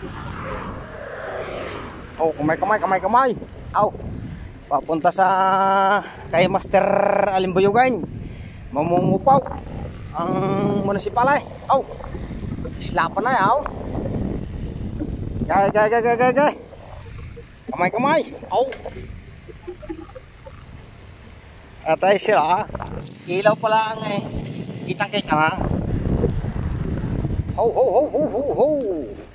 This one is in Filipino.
Oh, kamay. Aw, papunta sa kay Master Alimboyogan. Mamumupaw ang munisipal ay. Aw, islapan na yaw. Gay. Kamay. Aw. Atay sila. Ilaw pala ang kitang-kita na. Ho.